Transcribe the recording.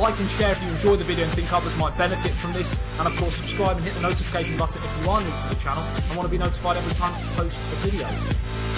like and share if you enjoy the video and think others might benefit from this, and of course subscribe and hit the notification button if you are new to the channel and want to be notified every time I post a video.